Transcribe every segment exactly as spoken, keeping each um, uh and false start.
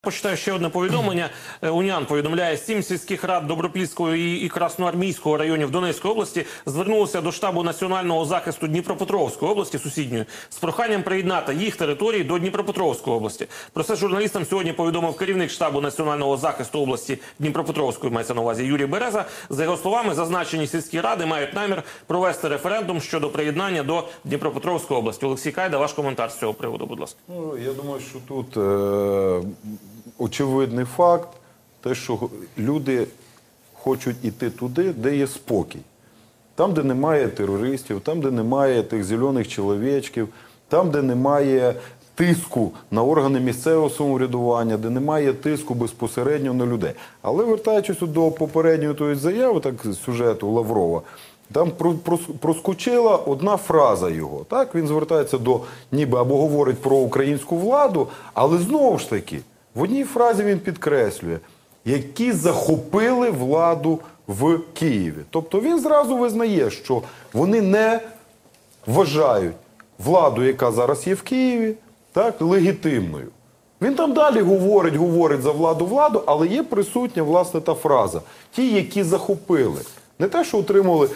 Почитаю ще одне повідомлення. УНІАН повідомляє, сім сільських рад Доброплідського і Красноармійського районів Донецької області звернулися до штабу національного захисту Дніпропетровської області, сусідньої, з проханням приєднати їх території до Дніпропетровської області. Про це журналістам сьогодні повідомив керівник штабу національного захисту області Дніпропетровської, мається на увазі, Юрій Береза. За його словами, зазначені сільські ради мають намір провести референдум щодо приєднання до Дніпропетровської області. Олексій Кайда, ваш коментар з цього приводу, будь ласка. Ну, я думаю, що тут е очевидний факт, те, що люди хочуть йти туди, де є спокій. Там, де немає терористів, там, де немає тих зелених чоловічків, там, де немає тиску на органи місцевого самоврядування, де немає тиску безпосередньо на людей. Але вертаючись до попередньої тої заяви, так, сюжету Лаврова, там проскочила одна фраза його. Так? Він звертається до, ніби, або говорить про українську владу, але знову ж таки, в одній фразі він підкреслює, які захопили владу в Києві. Тобто він зразу визнає, що вони не вважають владу, яка зараз є в Києві, так, легітимною. Він там далі говорить, говорить за владу-владу, але є присутня, власне, та фраза. Ті, які захопили. Не те, що отримали,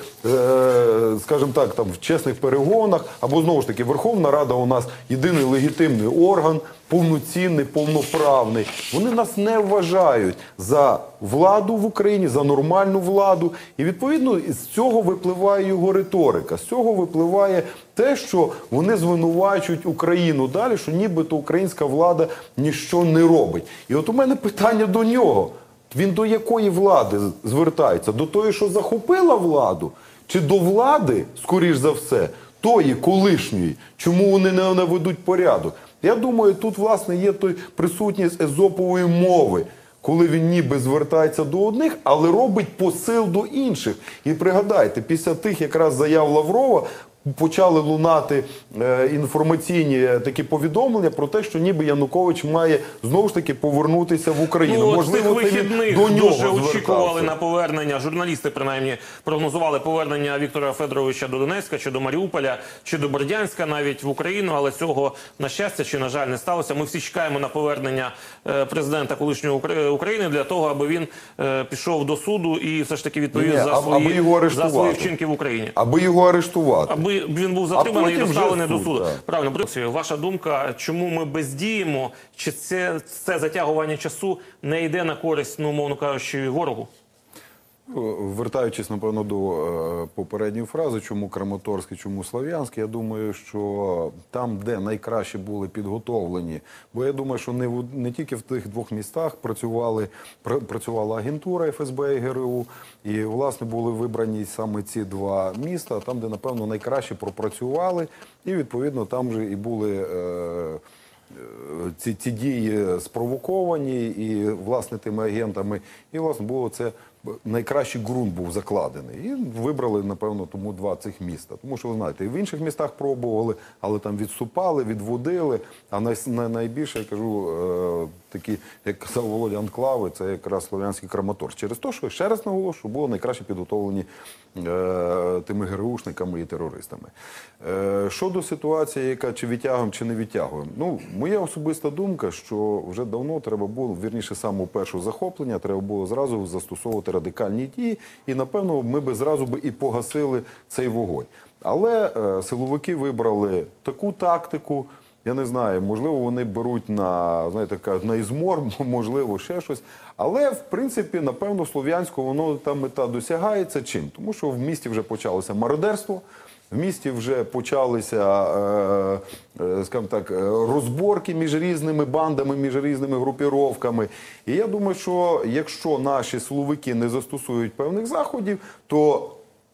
скажімо так, там, в чесних перегонах, або, знову ж таки, Верховна Рада у нас єдиний легітимний орган, повноцінний, повноправний. Вони нас не вважають за владу в Україні, за нормальну владу. І, відповідно, з цього випливає його риторика. З цього випливає те, що вони звинувачують Україну далі, що нібито українська влада ніщо не робить. І от у мене питання до нього. Він до якої влади звертається? До тої, що захопила владу? Чи до влади, скоріш за все, тої колишньої? Чому вони не наведуть порядок? Я думаю, тут, власне, є той присутність езопової мови, коли він ніби звертається до одних, але робить посил до інших. І пригадайте, після тих якраз заяв Лаврова почали лунати е, інформаційні такі повідомлення про те, що ніби Янукович має знову ж таки повернутися в Україну. Ну, можливо, цих вихідних до нього дуже очікували звертався. на повернення, журналісти принаймні прогнозували повернення Віктора Федоровича до Донецька, чи до Маріуполя, чи до Бердянська навіть в Україну, але цього, на щастя, чи, на жаль, не сталося. Ми всі чекаємо на повернення е, президента колишнього України для того, аби він е, пішов до суду і все ж таки відповів Ні, за, аб, свої, за свої вчинки в Україні. Аби його арештувати. Аби він був затриманий і доставлений до суду. Так. Правильно, ваша думка, чому ми бездіємо? Чи це, це затягування часу не йде на користь, ну, умовно кажучи, ворогу? Вертаючись, напевно, до е, попередньої фрази, чому Краматорськ і чому Слов'янськ, я думаю, що там, де найкраще були підготовлені, бо я думаю, що не, в, не тільки в тих двох містах працювали, пр, працювала агентура Еф Ес Бе і Ге Ер У, і, власне, були вибрані саме ці два міста, там, де, напевно, найкраще пропрацювали, і, відповідно, там же і були... Е, Ці, ці дії спровоковані і, власне, тими агентами. І, власне, було це найкращий ґрунт був закладений. І вибрали, напевно, тому два цих міста. Тому що, ви знаєте, і в інших містах пробували, але там відступали, відводили. А най, най, найбільше, я кажу, е, такі, як казав Володя, анклави, це якраз Слов'янський Краматорськ. Через те, що, ще раз наголошую, було найкраще підготовлені е, тими ге ер ушниками і терористами. Е, щодо ситуації, яка чи відтягуємо, чи не відтягуємо. Ну, моя особиста думка, що вже давно треба було, вірніше, самого першого захоплення, треба було зразу застосовувати радикальні дії, і, напевно, ми би зразу би і погасили цей вогонь. Але е, силовики вибрали таку тактику, я не знаю, можливо, вони беруть на, знаєте, на ізмор, можливо, ще щось. Але, в принципі, напевно, Слов'янську, воно там мета досягається чим? Тому що в місті вже почалося мародерство, в місті вже почалися, е, е, скажімо так, розборки між різними бандами, між різними групіровками. І я думаю, що якщо наші силовики не застосують певних заходів, то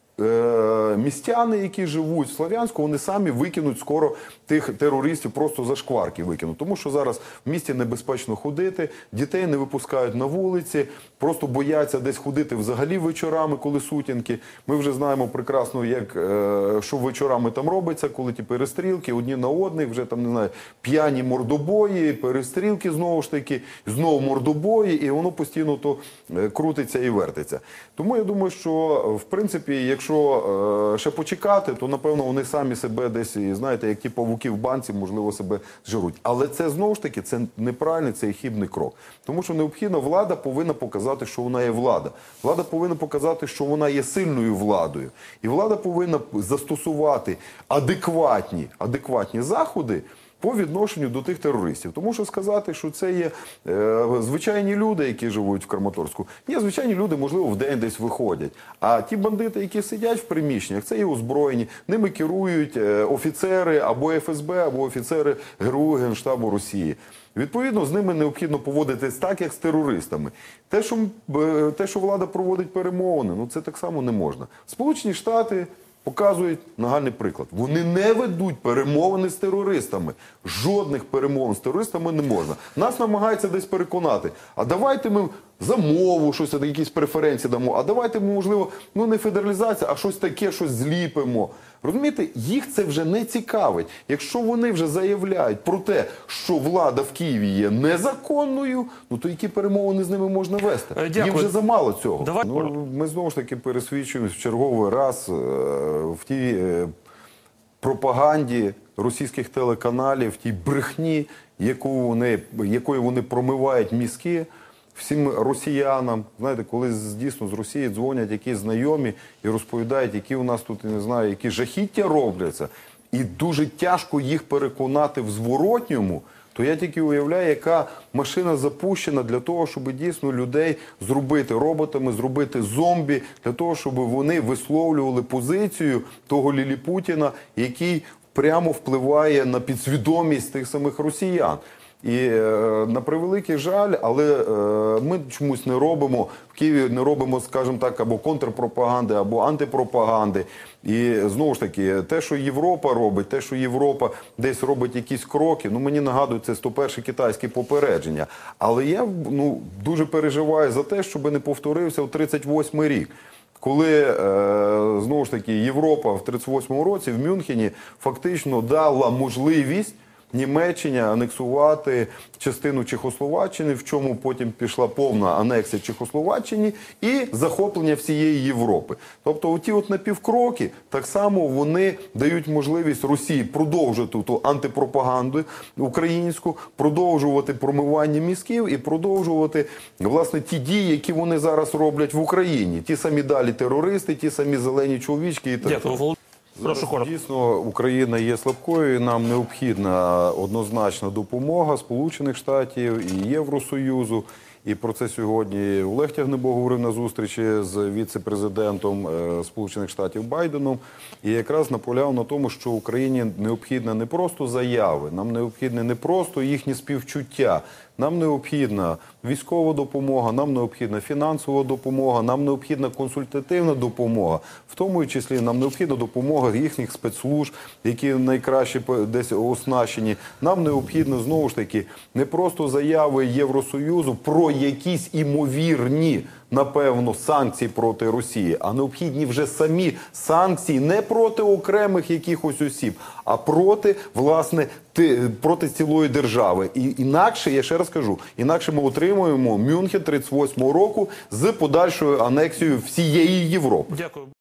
е, містяни, які живуть в Слов'янську, вони самі викинуть скоро тих терористів, просто за шкварки викинуть. Тому що зараз в місті небезпечно ходити, дітей не випускають на вулиці, просто бояться десь ходити взагалі вечорами, коли сутінки. Ми вже знаємо прекрасно, як, е, що вечорами там робиться, коли ті перестрілки, одні на одних, вже там, не знаю, п'яні мордобої, перестрілки знову ж таки, знову мордобої, і воно постійно то крутиться і вертиться. Тому я думаю, що, в принципі, якщо якщо е, ще почекати, то напевно вони самі себе десь, і, знаєте, як ті павуки в банці, можливо, себе зжируть. Але це знову ж таки це неправильний, це хибний крок. Тому що необхідно, влада повинна показати, що вона є влада. Влада повинна показати, що вона є сильною владою. І влада повинна застосувати адекватні, адекватні заходи по відношенню до тих терористів. Тому що сказати, що це є е, звичайні люди, які живуть в Краматорську, ні, звичайні люди, можливо, в день десь виходять. А ті бандити, які сидять в приміщеннях, це є озброєні, ними керують е, офіцери або еф ес бе, або офіцери ГРУ Генштабу Росії. Відповідно, з ними необхідно поводитись так, як з терористами. Те, що, е, те, що влада проводить перемовини, ну це так само не можна. Сполучені Штати показують нагальний приклад. Вони не ведуть перемовини з терористами. Жодних перемовин з терористами не можна. Нас намагаються десь переконати. А давайте ми за мову щось, якісь преференції дамо. А давайте ми, можливо, ну не федералізація, а щось таке, щось зліпимо. Розумієте, їх це вже не цікавить. Якщо вони вже заявляють про те, що влада в Києві є незаконною, ну то які перемовини з ними можна вести? Дякую. Їм вже замало цього. Давай. Ну, ми знову ж таки пересвідчуємось в черговий раз е, в тій е, пропаганді російських телеканалів, в тій брехні, яку вони, якою вони промивають мізки всім росіянам. Знаєте, коли дійсно з Росії дзвонять якісь знайомі і розповідають, які у нас тут, я не знаю, які жахіття робляться, і дуже тяжко їх переконати в зворотньому, то я тільки уявляю, яка машина запущена для того, щоб дійсно людей зробити роботами, зробити зомбі, для того, щоб вони висловлювали позицію того Ліліпутіна, який прямо впливає на підсвідомість тих самих росіян. І е, на превеликий жаль, але е, ми чомусь не робимо, в Києві не робимо, скажімо так, або контрпропаганди, або антипропаганди. І знову ж таки, те, що Європа робить, те, що Європа десь робить якісь кроки, ну мені нагадують, це сто перше китайське попередження. Але я ну, дуже переживаю за те, щоб не повторився в тридцять восьмий рік. Коли, е, знову ж таки, Європа в тридцять восьмому році в Мюнхені фактично дала можливість Німеччині анексувати частину Чехословаччини, в чому потім пішла повна анексія Чехословаччини і захоплення всієї Європи. Тобто оті от напівкроки, так само вони дають можливість Росії продовжувати ту антипропаганду українську, продовжувати промивання мізків і продовжувати, власне, ті дії, які вони зараз роблять в Україні. Ті самі далі терористи, ті самі зелені чоловічки і так далі. Дякую. Прошу коротко. Дійсно, Україна є слабкою, і нам необхідна однозначна допомога Сполучених Штатів і Євросоюзу. І про це сьогодні Олег Тягнебок говорив на зустрічі з віце-президентом Сполучених Штатів Байденом. І якраз наполягав на тому, що Україні необхідна не просто заяви, нам необхідне не просто їхнє співчуття. Нам необхідна військова допомога, нам необхідна фінансова допомога, нам необхідна консультативна допомога. В тому числі нам необхідна допомога їхніх спецслужб, які найкраще десь оснащені. Нам необхідно, знову ж таки, не просто заяви Євросоюзу про якісь імовірні, напевно, санкції проти Росії, а необхідні вже самі санкції не проти окремих якихось осіб, а проти, власне, проти цілої держави. І інакше, я ще раз кажу, інакше ми отримуємо Мюнхен тридцять восьмого року з подальшою анексією всієї Європи. Дякую.